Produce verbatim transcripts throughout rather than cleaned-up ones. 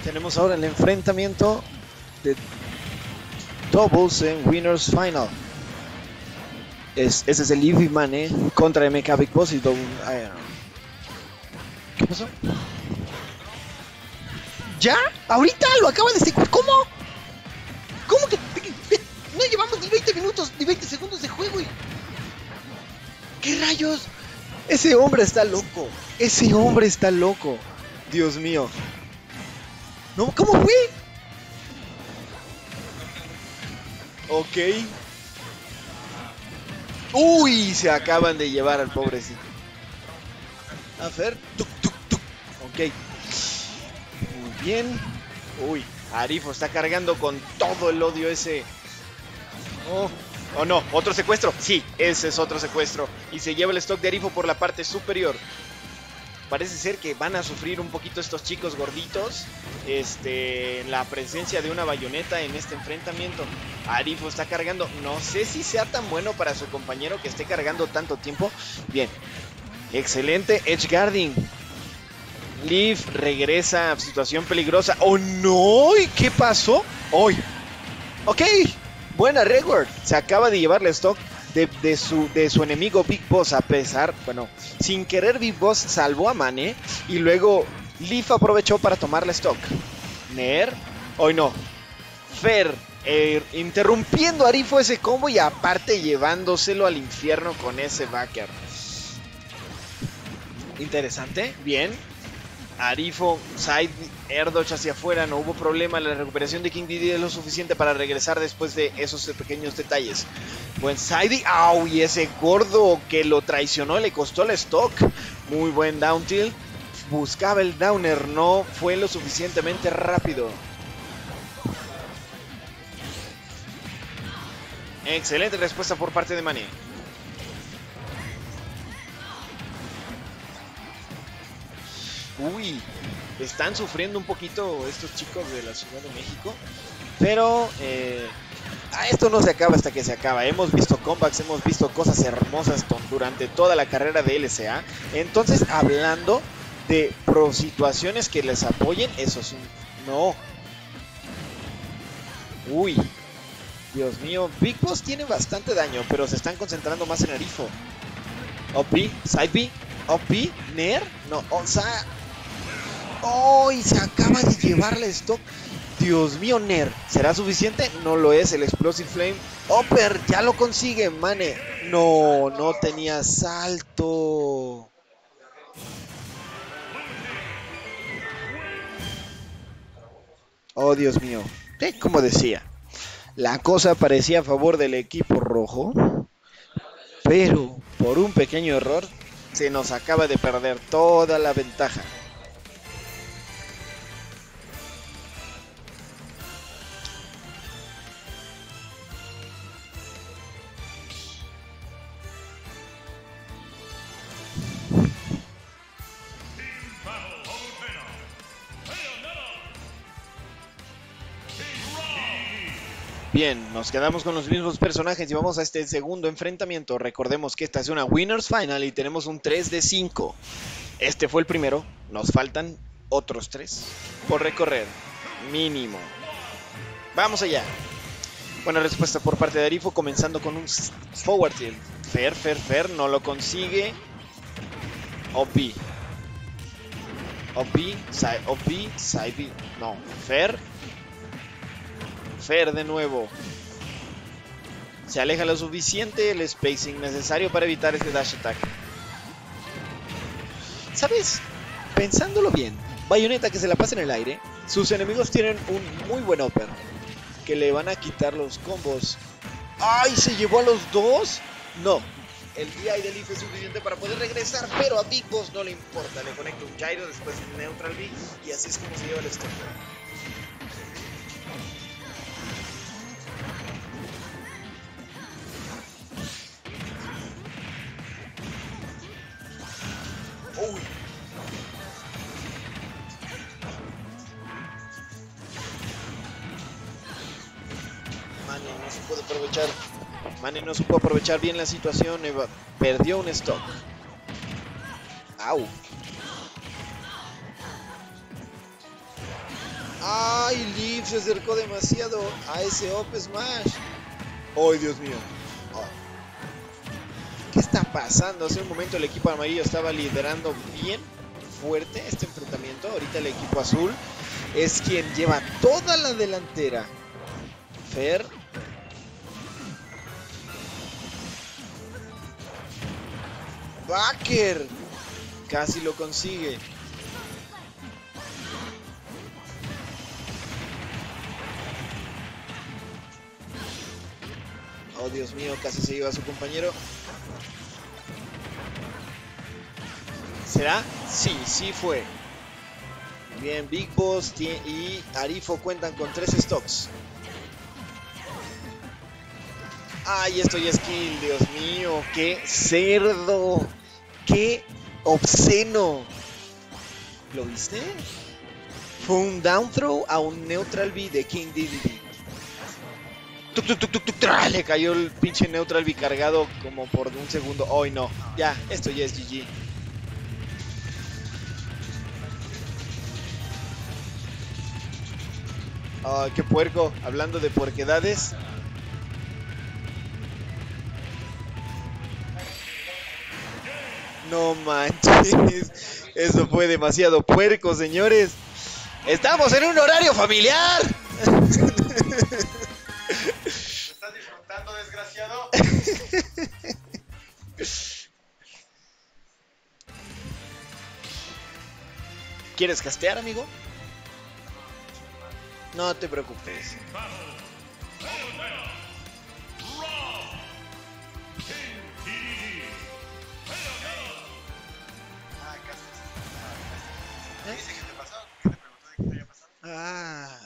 Tenemos ahora el enfrentamiento de doubles en Winners Final. Es, ese es el Leafy Mane contra M K Big Boss y double, uh, ¿qué pasó? ¿Ya? ¿Ahorita? ¿Lo acaba de secuestrar? ¿Cómo? ¿Cómo que, que, que no llevamos ni veinte minutos, ni veinte segundos de juego? Y... ¿qué rayos? Ese hombre está loco. Ese hombre está loco. Dios mío. No, ¿cómo fue? Ok. Uy, se acaban de llevar al pobrecito. A ver. Tuc, tuc, tuc. Ok. Muy bien. Uy, Arifo está cargando con todo el odio ese. Oh. Oh no, otro secuestro. Sí, ese es otro secuestro. Y se lleva el stock de Arifo por la parte superior. Parece ser que van a sufrir un poquito estos chicos gorditos. Este, la presencia de una bayoneta en este enfrentamiento. Arifo está cargando. No sé si sea tan bueno para su compañero que esté cargando tanto tiempo. Bien. Excelente edgeguarding. Leaf regresa a situación peligrosa. ¡Oh no! ¿Y qué pasó? ¡Hoy! Ok. Buena Redward. Se acaba de llevarle stock de, de, su, de su enemigo Big Boss. A pesar, bueno, sin querer Big Boss salvó a Mane. Y luego Leaf aprovechó para tomarle stock. Ner. Hoy no. Fer. Eh, interrumpiendo a Arifo ese combo. Y aparte llevándoselo al infierno con ese backer. Interesante. Bien. Arifo, side air dodge hacia afuera, no hubo problema. La recuperación de King Didi es lo suficiente para regresar después de esos pequeños detalles. Buen side, ¡au! Y ese gordo que lo traicionó le costó el stock. Muy buen down tilt. Buscaba el downer, no fue lo suficientemente rápido. Excelente respuesta por parte de Mane. Uy, están sufriendo un poquito estos chicos de la Ciudad de México. Pero eh, esto no se acaba hasta que se acaba. Hemos visto comebacks, hemos visto cosas hermosas durante toda la carrera de L C A. Entonces, hablando de pro situaciones que les apoyen, eso es un... no. Uy, Dios mío. Big Boss tiene bastante daño, pero se están concentrando más en Arifo. Up B, side B, up B, Ner. No, o sea... ¡oh! Y se acaba de llevarle stock. Dios mío, Ner. ¿Será suficiente? No lo es. El Explosive Flame. Upper, ya lo consigue, Mane. No, no tenía salto. Oh, Dios mío. Eh, como decía, la cosa parecía a favor del equipo rojo. Pero por un pequeño error se nos acaba de perder toda la ventaja. Bien, nos quedamos con los mismos personajes y vamos a este segundo enfrentamiento. Recordemos que esta es una Winners Final y tenemos un tres de cinco. Este fue el primero, nos faltan otros tres por recorrer, mínimo. Vamos allá. Buena respuesta por parte de Arifo, comenzando con un forward tilt. Fer, Fer, Fer, no lo consigue. O B. O B, side, O B, side B. No, Fer. Fer de nuevo. Se aleja lo suficiente el spacing necesario para evitar este dash attack. ¿Sabes? Pensándolo bien, Bayonetta que se la pasa en el aire, sus enemigos tienen un muy buen upper que le van a quitar los combos. ¡Ay! ¿Se llevó a los dos? No. El D I de Leaf es suficiente para poder regresar, pero a Big Boss no le importa. Le conecta un gyro, después un neutral B y así es como se lleva el stock. Uy. Mane no se puede aprovechar. Mane no supo aprovechar bien la situación. Eva perdió un stock. Au. ¡Ay! Leaf se acercó demasiado a ese Up Smash. ¡Ay, Dios mío! Oh. ¿Qué está pasando? Hace un momento el equipo amarillo estaba liderando bien fuerte este enfrentamiento. Ahorita el equipo azul es quien lleva toda la delantera. Fer. Backer. Casi lo consigue. Oh, Dios mío, casi se lleva a su compañero. ¿Será? Sí, sí fue. Bien, Big Boss y Arifo cuentan con tres stocks. ¡Ay, esto ya es kill! ¡Dios mío! ¡Qué cerdo! ¡Qué obsceno! ¿Lo viste? Fue un down throw a un neutral B de King Dedede. Tuc, tuc, tuc, tuc, tuc, tra, le cayó el pinche neutral B cargado como por un segundo. ¡Ay, no! Ya, esto ya es G G. ¡Ay, qué puerco! Hablando de puerquedades. No manches, eso fue demasiado puerco, señores. ¡Estamos en un horario familiar! ¿Estás disfrutando, desgraciado? ¿Quieres castear, amigo? No te preocupes. ¿Qué dice que te pasó? ¿Qué te preguntó de qué te había pasado? Ah.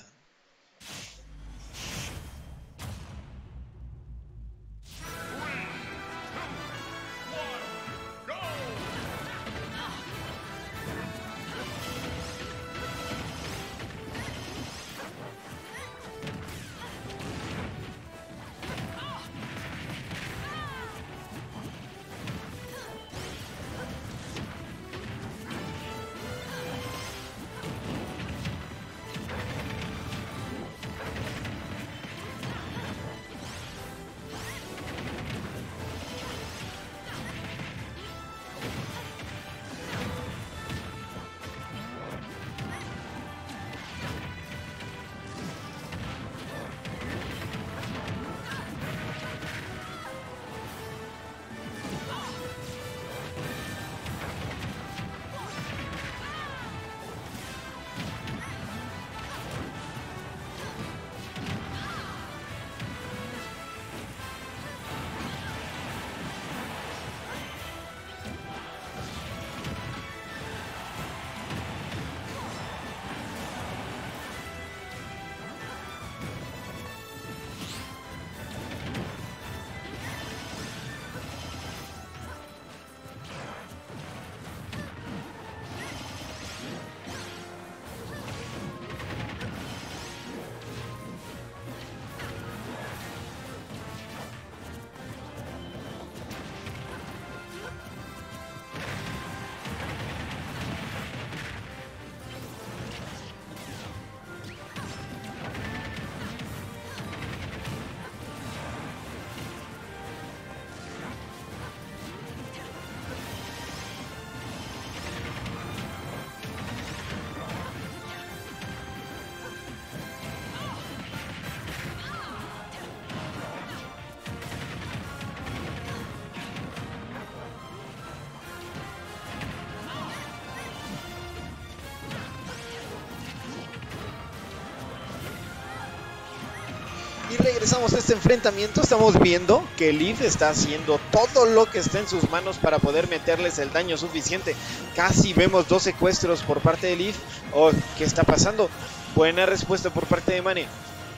Y regresamos a este enfrentamiento. Estamos viendo que Leaf está haciendo todo lo que está en sus manos para poder meterles el daño suficiente. Casi vemos dos secuestros por parte de Leaf. Oh, ¿qué está pasando? Buena respuesta por parte de Mane.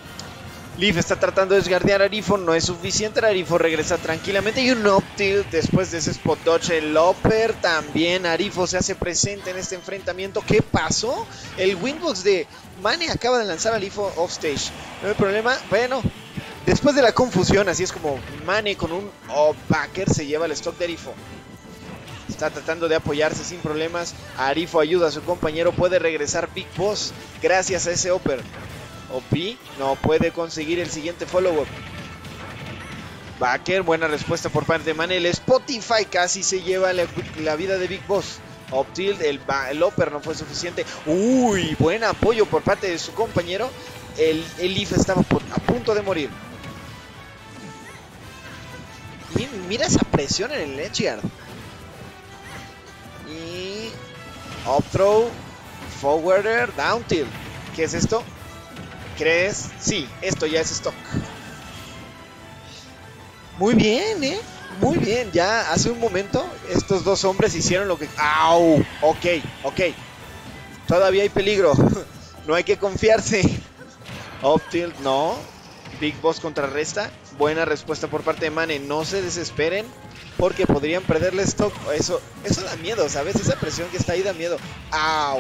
Leaf está tratando de desgardear a Arifo, no es suficiente. Arifo regresa tranquilamente y un up tilt después de ese spot dodge. El upper también. Arifo se hace presente en este enfrentamiento. ¿Qué pasó? El windbox de Mane acaba de lanzar a Arifo offstage. No hay problema. Bueno, después de la confusión, así es como Mane con un up backer se lleva el stock de Arifo. Está tratando de apoyarse sin problemas. Arifo ayuda a su compañero. Puede regresar Big Boss gracias a ese upper. O P no puede conseguir el siguiente follow-up. Backer, buena respuesta por parte de Mane. El Spotify casi se lleva la, la vida de Big Boss. Up tilt, el, el upper no fue suficiente. Uy, buen apoyo por parte de su compañero. El, el Leaf estaba por, a punto de morir. Y mira esa presión en el edge guard. Y up throw, forwarder, down tilt. ¿Qué es esto? ¿Crees? Sí, esto ya es stock. Muy bien, ¿eh? Muy bien. Ya hace un momento estos dos hombres hicieron lo que... ¡Au! Ok, ok. Todavía hay peligro. No hay que confiarse. Up tilt, no. Big Boss contrarresta. Buena respuesta por parte de Mane. No se desesperen porque podrían perderle stock. Eso, eso da miedo, ¿sabes? Esa presión que está ahí da miedo. ¡Au!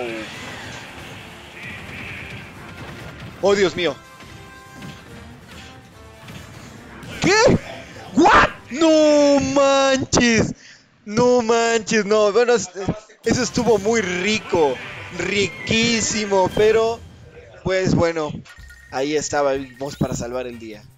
¡Oh, Dios mío! ¿Qué? ¿What? ¡No manches! ¡No manches! No, bueno, eso estuvo muy rico. Riquísimo, pero... Pues bueno, ahí estaba Big Boss para salvar el día.